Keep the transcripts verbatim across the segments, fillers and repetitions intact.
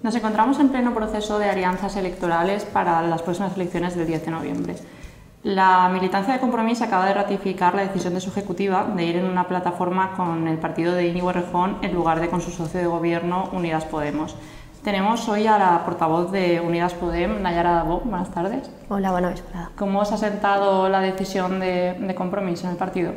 Nos encontramos en pleno proceso de alianzas electorales para las próximas elecciones del diez de noviembre. La militancia de Compromís acaba de ratificar la decisión de su ejecutiva de ir en una plataforma con el partido de Íñigo Errejón en lugar de con su socio de gobierno, Unidas Podemos. Tenemos hoy a la portavoz de Unidas Podem, Nayara Dabó. Buenas tardes. Hola, buena vesprada. ¿Cómo os ha sentado la decisión de, de Compromís en el partido?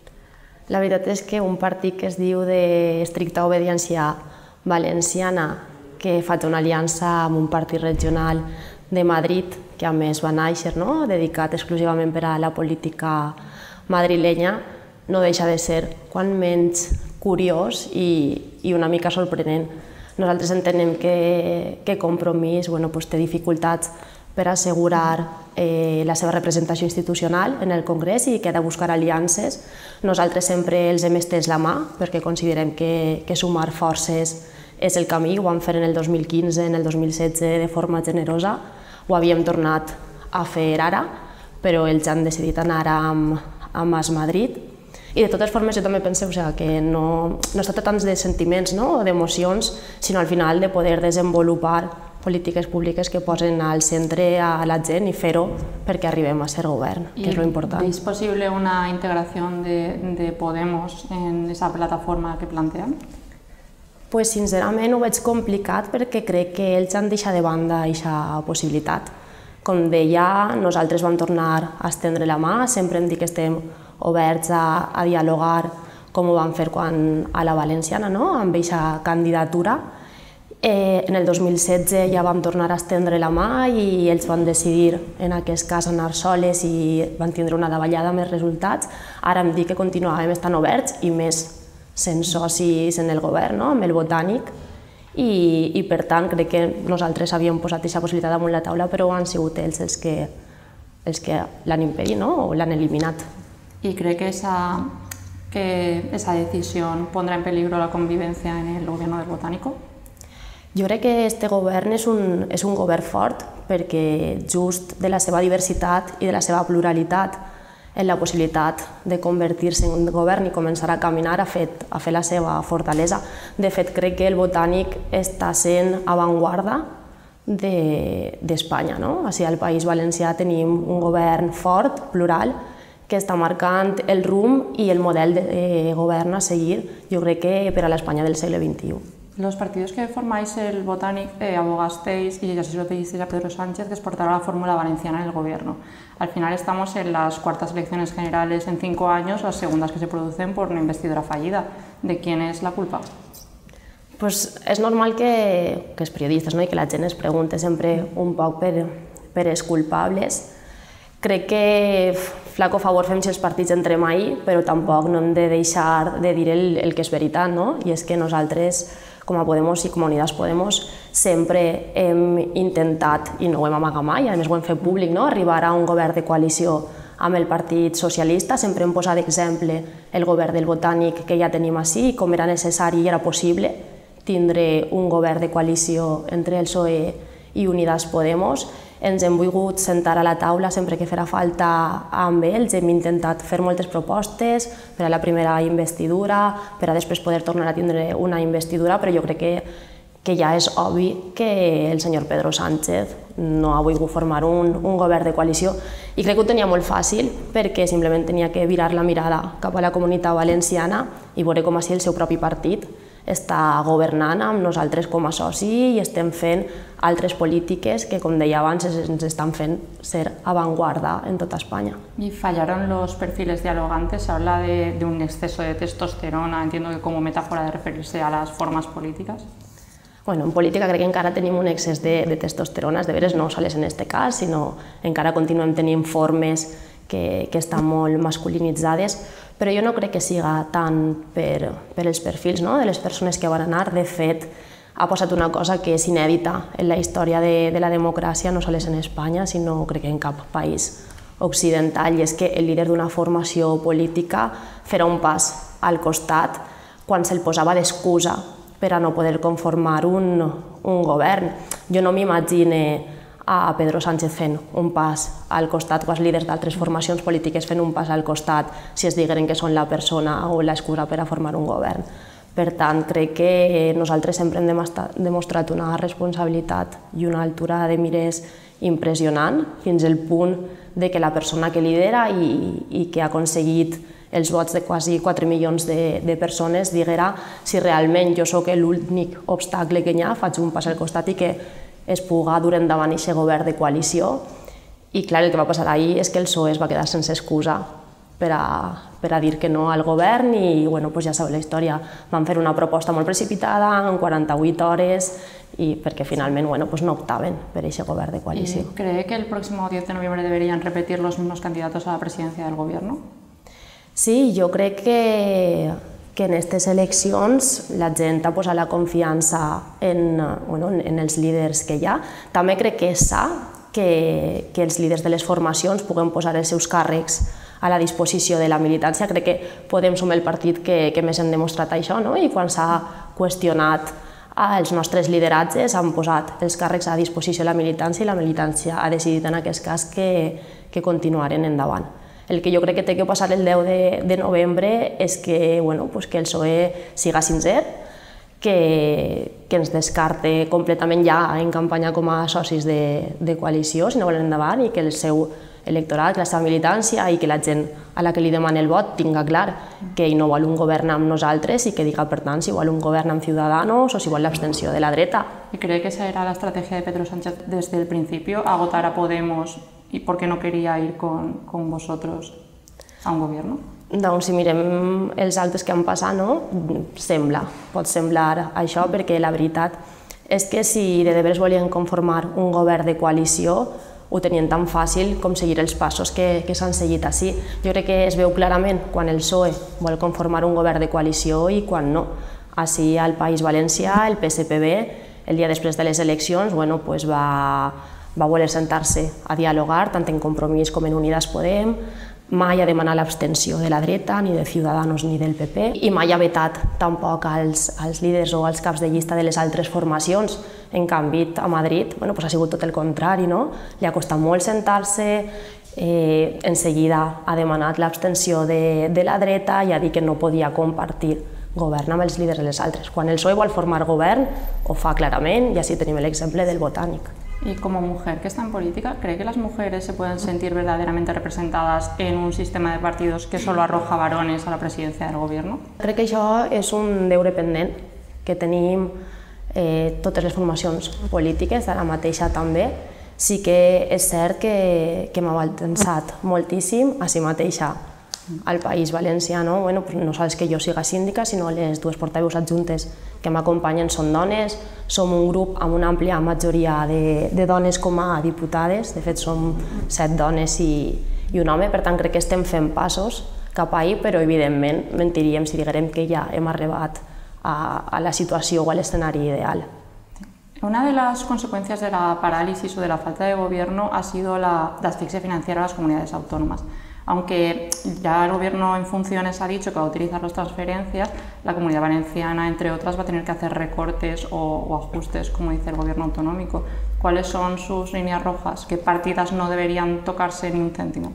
La veritat és que un partit que es diu d'estricta obediència valenciana, que fa una aliança amb un partit regional de Madrid, que a més va néixer, no? dedicat exclusivament per a la política madrilenya, no deixa de ser quan menys curiós i, i una mica sorprenent. Nosaltres entenem que, que Compromís bueno, pues, té dificultats per assegurar eh, la seva representació institucional en el Congrés i que ha de buscar aliances. Nosaltres sempre els hem estès la mà perquè considerem que, que sumar forces és el camí. Ho vam fer en el dos mil quinze, en el dos mil setze de forma generosa. Ho havíem tornat a fer ara, però ells han decidit anar amb, amb Mas Madrid. I de totes formes jo també penso o sigui, que no, no es tracta tant de sentiments no? o d'emocions, sinó al final de poder desenvolupar polítiques públiques que posen al centre a la gent i fer-ho perquè arribem a ser govern, que és lo important. ¿Es posible una integración de, de Podemos en esa plataforma que plantean? Pues sincerament ho veig complicat perquè crec que ells han deixat de banda aquesta possibilitat. Com deia, nosaltres vam tornar a estendre la mà, sempre hem dit que estem oberts a, a dialogar com ho vam fer quan a la valenciana, no? amb aquesta candidatura. Eh, en el dos mil setze ja vam tornar a estendre la mà i ells van decidir, en aquest cas, anar soles i van tindre una davallada amb els resultats. Ara em dic que continuàvem estant oberts i més sent socis en el govern, no? amb el Botànic, i, i per tant crec que nosaltres havíem posat aquesta possibilitat damunt la taula, però han sigut ells els que, els que l'han impedit no? o l'han eliminat. ¿Y cree que esa, que esa decisión pondrá en peligro la convivencia en el gobierno del Botánico? Jo crec que este govern és un, és un govern fort perquè just de la seva diversitat i de la seva pluralitat en la possibilitat de convertir-se en un govern i començar a caminar ha fet, ha fet la seva fortalesa. De fet, crec que el Botànic està sent avantguarda d'Espanya. No? O sigui, al País Valencià tenim un govern fort, plural, que està marcant el rumb i el model de govern a seguir, jo crec que per a l'Espanya del segle vint-i-u. Los partidos que formáis el Botànic eh, abogasteis y así lo pedisteis a Pedro Sánchez que exportara la fórmula valenciana en el gobierno. Al final estamos en las cuartas elecciones generales en cinco años, las segundas que se producen por una investidura fallida. ¿De quién es la culpa? Pues és normal que, que els periodistes no? i que la gent es pregunte sempre un poc per, per els culpables. Crec que flaco favor fem si els partits entrem ahir, però tampoc no hem de deixar de dir el, el que és veritat, no? I és que nosaltres, com a Podemos i com a Unidas Podemos, sempre hem intentat, i no ho hem amagat mai, a més ho hem fet públic, no? arribar a un govern de coalició amb el Partit Socialista. Sempre hem posat d'exemple el govern del Botànic que ja tenim ací, com era necessari i era possible tindre un govern de coalició entre el P S O E i Unidas Podemos. Ens hem volgut sentar a la taula sempre que farà falta amb ells. Hem intentat fer moltes propostes per a la primera investidura, per a després poder tornar a tindre una investidura, però jo crec que, que ja és obvi que el senyor Pedro Sánchez no ha volgut formar un, un govern de coalició i crec que ho tenia molt fàcil perquè simplement tenia que virar la mirada cap a la comunitat valenciana i veure com així el seu propi partit està governant amb nosaltres com a soci i estem fent altres polítiques que, com deia abans, ens estan fent ser avantguarda en tota Espanya. ¿Y fallaron los perfiles dialogantes? Se habla de, de un exceso de testosterona, entiendo que como metáfora de referirse a las formas políticas. Bueno, en política crec que encara tenim un excés de, de testosterona, de veres no sols en aquest cas, sinó encara continuem tenint formes que, que estan molt masculinitzades, però jo no crec que siga tant per, per els perfils no? de les persones que van anar. De fet, ha posat una cosa que és inèdita en la història de, de la democràcia, no sols en Espanya, sinó crec que en cap país occidental, i és que el líder d'una formació política farà un pas al costat quan se'l posava d'excusa per a no poder conformar un, un govern. Jo no m'imagine a Pedro Sánchez fent un pas al costat, o els líders d'altres formacions polítiques fent un pas al costat si es digueren que són la persona o l'excusa per a formar un govern. Per tant, crec que nosaltres sempre hem demostrat una responsabilitat i una altura de mires impressionant, fins al punt de que la persona que lidera i, i que ha aconseguit els vots de quasi quatre milions de, de persones diguera si realment jo sóc l'únic obstacle que hi ha, faig un pas al costat i que es puga dur endavant aquest govern de coalició. I clar, el que va passar ahir és que el P S O E es va quedar sense excusa per a, per a dir que no al govern i bueno, pues ja sabeu la història. Van fer una proposta molt precipitada en quaranta-vuit hores i perquè finalment bueno, pues no optaven per aquest govern de coalició. ¿Y cree que el próximo diez de noviembre deberían repetir los mismos candidatos a la presidencia del gobierno? Sí, jo crec que, que en aquestes eleccions la gent ha posat la confiança en, bueno, en els líders que hi ha. També crec que és sa que, que els líders de les formacions puguen posar els seus càrrecs a la disposició de la militància. Crec que Podem som el partit que, que més hem demostrat això, no? I quan s'ha qüestionat els nostres lideratges han posat els càrrecs a disposició de la militància i la militància ha decidit en aquest cas que, que continuaren endavant. El que jo crec que té que passar el deu de novembre és que, bueno, pues que el P S O E siga sincer, que, que ens descarte completament ja en campanya com a socis de, de coalició, si no volen endavant, i que el seu electorat, la seva militància i que la gent a la que li demana el vot tinga clar que ell no vol un govern amb nosaltres i que diga, per tant, si vol un govern amb Ciudadanos o si vol l'abstenció de la dreta. ¿Y cree que esa era la estrategia de Pedro Sánchez desde el principio, agotar a Podemos y por qué no quería ir con, con vosotros a un gobierno? Doncs si mirem els actes que han passat, no? Sembla, pot semblar això, perquè la veritat és que si de debes volien conformar un govern de coalició, ho tenien tan fàcil com seguir els passos que, que s'han seguit així. Jo crec que es veu clarament quan el P S O E vol conformar un govern de coalició i quan no. Així al País Valencià, el P S P B, el dia després de les eleccions, bueno, pues va, va voler sentar-se a dialogar, tant en Compromís com en Unidas Podem, mai ha demanat l'abstenció de la dreta, ni de Ciudadanos ni del P P, i mai ha vetat tampoc als, als líders o als caps de llista de les altres formacions. En canvi, a Madrid bueno, pues ha sigut tot el contrari, no? Li ha costat molt sentar-se, eh, en seguida ha demanat l'abstenció de, de la dreta i ha dit que no podia compartir govern amb els líders de les altres. Quan el P S O E vol formar govern, ho fa clarament, i així tenim l'exemple del Botànic. Y como mujer que está en política, ¿cree que las mujeres se pueden sentir verdaderamente representadas en un sistema de partidos que solo arroja varones a la presidencia del gobierno? Crec que això és un deure pendent que tenim eh, totes les formacions polítiques, ara mateixa també. Sí que és cert que, que m'ha avançat moltíssim a si mateixa al País Valencià, no? Bueno, pues no sols que jo siga síndica, sinó les dues portaveus adjuntes que m'acompanyen són dones, som un grup amb una àmplia majoria de, de dones com a diputades, de fet som set dones i, i un home, per tant crec que estem fent passos cap ahí, però evidentment mentiríem si diguérem que ja hem arribat a, a la situació o a l'escenari ideal. Una de las consecuencias de la parálisis o de la falta de gobierno ha sido la, la asfixia financiera de las comunidades autónomas. Aunque ya el gobierno en funciones ha dicho que va a utilizar las transferencias, la Comunidad Valenciana, entre otras, va a tener que hacer recortes o, o ajustes, como dice el gobierno autonómico. ¿Cuáles son sus líneas rojas? ¿Qué partidas no deberían tocarse ni un céntimo?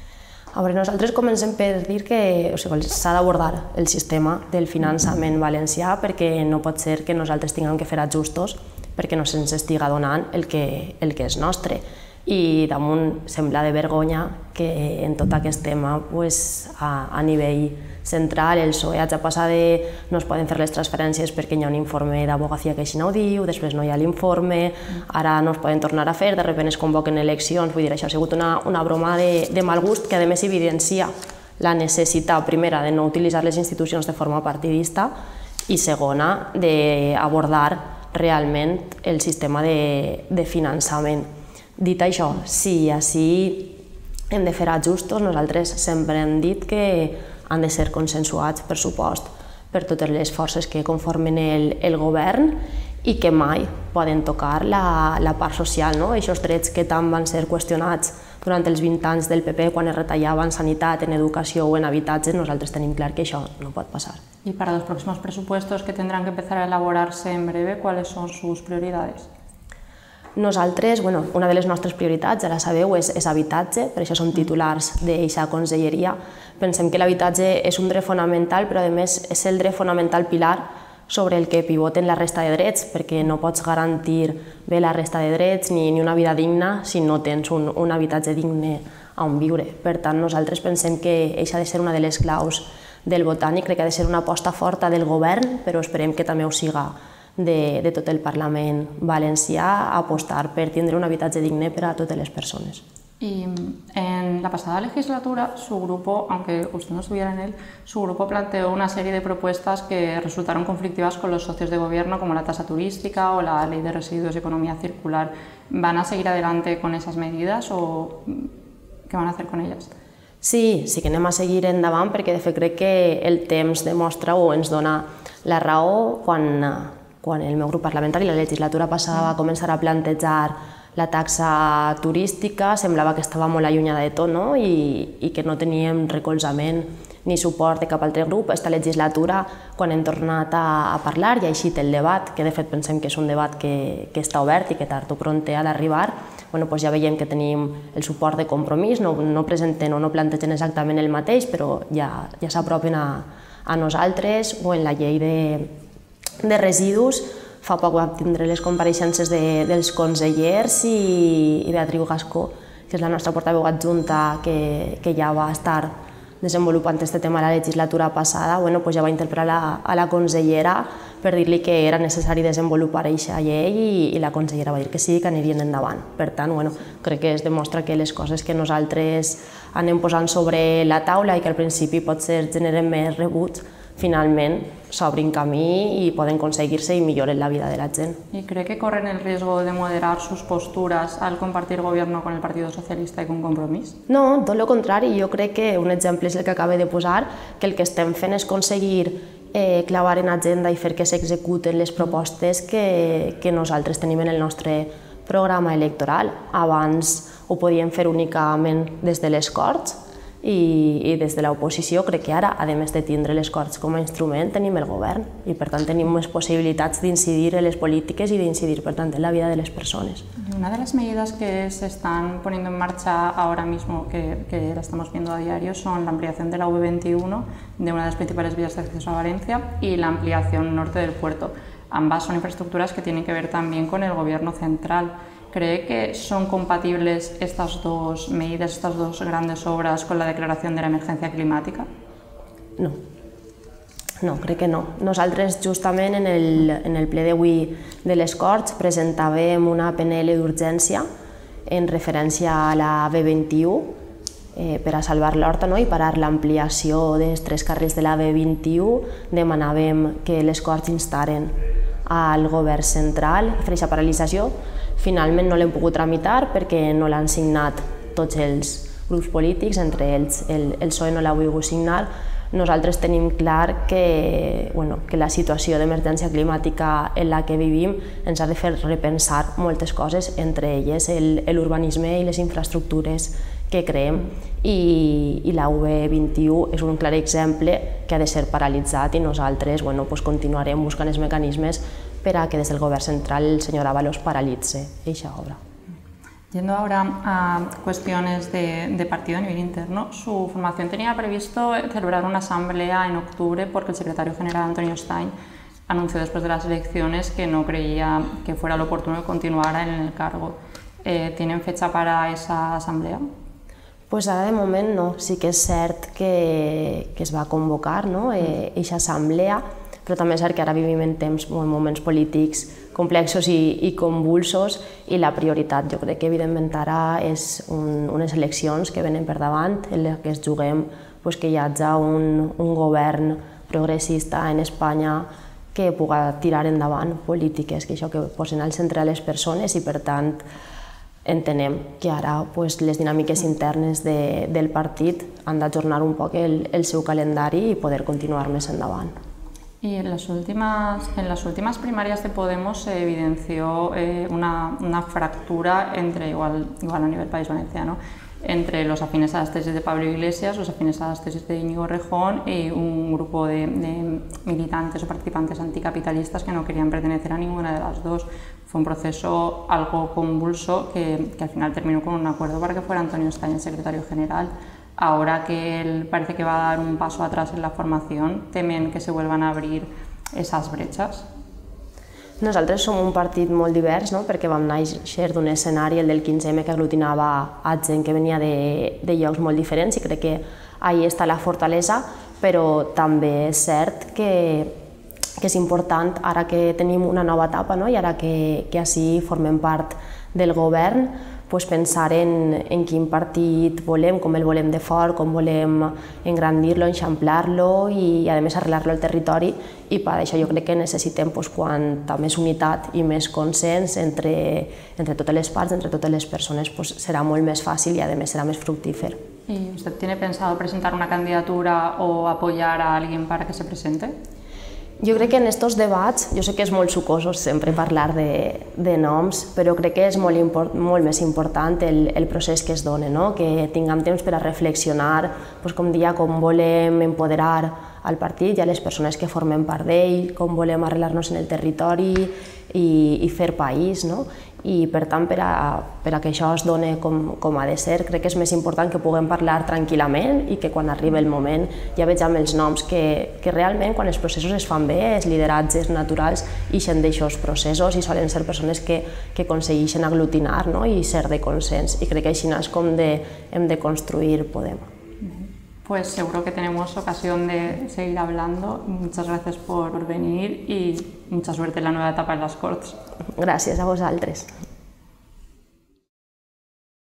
A veure, nosaltres comencem per dir que o sigui, s'ha d'abordar el sistema del finançament valencià perquè no pot ser que nosaltres tinguem que fer ajustos perquè no se'ns estiga donant el que, el que és nostre. I damunt sembla de vergonya que en tot aquest tema pues, a, a nivell central el P S O E hagi passat de no es poden fer les transferències perquè hi ha un informe d'abogacía que així no ho diu, després no hi ha l'informe, ara no es poden tornar a fer, de sobte es convoquen eleccions, vull dir, això ha sigut una, una broma de, de mal gust que a més evidencia la necessitat, primera, de no utilitzar les institucions de forma partidista i segona, d'abordar realment el sistema de, de finançament. Dit això, si així hem de fer ajustos, nosaltres sempre hem dit que han de ser consensuats, per supost, per totes les forces que conformen el, el govern i que mai poden tocar la, la part social, no? Aquests drets que tant van ser qüestionats durant els vint anys del P P quan es retallava en sanitat, en educació o en habitatges, nosaltres tenim clar que això no pot passar. Y para los próximos presupuestos que tendrán que empezar a elaborarse en breve, ¿cuáles son sus prioridades? Nosaltres, bueno, una de les nostres prioritats, ja la sabeu, és, és habitatge, per això som titulars d'eixa conselleria. Pensem que l'habitatge és un dret fonamental, però a més és el dret fonamental pilar sobre el que pivoten la resta de drets, perquè no pots garantir bé la resta de drets ni, ni una vida digna si no tens un, un habitatge digne on viure. Per tant, nosaltres pensem que això ha de ser una de les claus del Botànic, crec que ha de ser una aposta forta del govern, però esperem que també ho siga de, de tot el Parlament valencià, apostar per tindre un habitatge digne per a totes les persones. Y en la pasada legislatura, su grupo, aunque usted no estuviera en él, su grupo planteó una serie de propuestas que resultaron conflictivas con los socios de gobierno, como la tasa turística o la ley de residuos y economía circular. ¿Van a seguir adelante con esas medidas o qué van a hacer con ellas? Sí, sí que anem a seguir endavant, perquè de fet crec que el temps demostra o ens dona la raó quan, quan el meu grup parlamentari, la legislatura passada, va començar a plantejar la taxa turística, semblava que estava molt allunyada de tot, no? I, i que no teníem recolzament ni suport de cap altre grup. Esta legislatura, quan hem tornat a, a parlar, i ha eixit el debat, que de fet pensem que és un debat que, que està obert i que tard o pront ha d'arribar, bueno, doncs ja veiem que tenim el suport de Compromís, no, no presenten o no plantegen exactament el mateix, però ja, ja s'apropen a, a nosaltres, o en la llei de, de residus. Fa poc vam tindre les compareixences de, dels consellers i, i Beatriu Gascó, que és la nostra portaveu adjunta, que, que ja va estar desenvolupant aquest tema la legislatura passada, bueno, pues ja va interpel·lar la, a la consellera per dir-li que era necessari desenvolupar aquesta llei i, i la consellera va dir que sí, que anirien endavant. Per tant, bueno, crec que es demostra que les coses que nosaltres anem posant sobre la taula i que al principi potser generen més rebuig, finalment s'obrin camí i poden aconseguir-se i milloren la vida de la gent. ¿Y cree que corren el riesgo de moderar sus posturas al compartir gobierno con el Partido Socialista y con Compromís? No, tot el contrari. Jo crec que un exemple és el que acabo de posar, que el que estem fent és aconseguir eh, clavar en agenda i fer que s'executen les propostes que, que nosaltres tenim en el nostre programa electoral. Abans ho podíem fer únicament des de les Corts, I, i des de l'oposició crec que ara, a més de tindre les Corts com a instrument, tenim el govern i per tant tenim més possibilitats d'incidir en les polítiques i d'incidir per tant en la vida de les persones. Una de las medidas que se están poniendo en marcha ahora mismo, que, que la estamos viendo a diario, son la ampliación de la V veintiuno, de una de las principales vías de acceso a Valencia, y la ampliación norte del puerto. Ambas son infraestructuras que tienen que ver también con el gobierno central. ¿Cree que son compatibles estas dos medidas, estas dos grandes obras, con la declaración de la emergencia climática? No, no, crec que no. Nosaltres justament en el, en el ple d'avui de les Corts presentàvem una P N L d'urgència en referència a la V vint-i-u eh, per a salvar l'Horta, no? I parar l'ampliació dels tres carrils de la V vint-i-u. Demanàvem que les Corts instaren al govern central a fer aquesta paralització. Finalment no l'hem pogut tramitar perquè no l'han signat tots els grups polítics, entre ells el, el P S O E no l'ha volgut signar. Nosaltres tenim clar que, bueno, que la situació d'emergència climàtica en la que vivim ens ha de fer repensar moltes coses, entre elles l'urbanisme i les infraestructures que creem. I, i la V vint-i-u és un clar exemple que ha de ser paralitzat i nosaltres bueno, pues continuarem buscant els mecanismes per a que des del govern central el senyor Ábalos paralitze aquesta obra. Yendo ahora a cuestiones de, de partido a nivel interno, su formación tenía previsto celebrar una asamblea en octubre porque el secretario general Antonio Stein anunció después de las elecciones que no creía que fuera lo oportuno que continuara en el cargo. Eh, ¿Tienen fecha para esa asamblea? Pues ara de moment no. Sí que és cert que, que es va convocar no? eh, aquesta assemblea, però també és cert que ara vivim en temps, en moments polítics complexos i, i convulsos i la prioritat jo crec que evidentment ara és un, unes eleccions que venen per davant en les que es juguem pues, que hi hagi un, un govern progressista en Espanya que pugui tirar endavant polítiques que això que posen al centre a les persones i per tant entenem que ara pues, les dinàmiques internes de, del partit han d'ajornar un poc el, el seu calendari i poder continuar més endavant. Y en las últimas, en las últimas primarias de Podemos se evidenció eh, una, una fractura entre, igual, igual a nivel país valenciano, entre los afines a las tesis de Pablo Iglesias, los afines a las tesis de Íñigo Errejón y un grupo de, de militantes o participantes anticapitalistas que no querían pertenecer a ninguna de las dos. Fue un proceso algo convulso que, que al final terminó con un acuerdo para que fuera Antonio Escaña el secretario general. Ahora que él parece que va a dar un paso atrás en la formación, ¿temen que se vuelvan a abrir esas brechas? Nosaltres som un partit molt divers, no? Perquè vam néixer d'un escenari, el del quinze eme, que aglutinava a gent que venia de, de llocs molt diferents, i crec que ahí està la fortalesa, però també és cert que, que és important, ara que tenim una nova etapa, no? I ara que, que així formem part del govern, pues pensar en, en quin partit volem, com el volem de fort, com volem engrandir-lo, eixamplar-lo i, a més, arrelar-lo al territori. I per això jo crec que necessitem pues, quanta més unitat i més consens entre, entre totes les parts, entre totes les persones, pues, serà molt més fàcil i, a més, serà més fructífer. ¿Y usted tiene pensado presentar una candidatura o apoyar a alguien para que se presente? Jo crec que en estos debats, jo sé que és molt sucosós sempre parlar de, de noms, però crec que és molt, import, molt més important el, el procés que es dona, no? Que tinguem temps per a reflexionar, pues, com dia, com volem empoderar al partit i a les persones que formem part d'ell, com volem arrelar-nos en el territori i, i fer país, no? I per tant, per a, per a que això es doni com, com ha de ser, crec que és més important que puguem parlar tranquil·lament i que quan arribi el moment ja vegem els noms que, que realment quan els processos es fan bé, els lideratges naturals ixen d'aixòs processos i solen ser persones que, que aconsegueixen aglutinar, no? I ser de consens, i crec que així és com de, hem de construir Podem. Pues seguro que tenemos ocasión de seguir hablando. Muchas gracias por venir y mucha suerte en la nueva etapa en las Corts. Gràcies a vosaltres.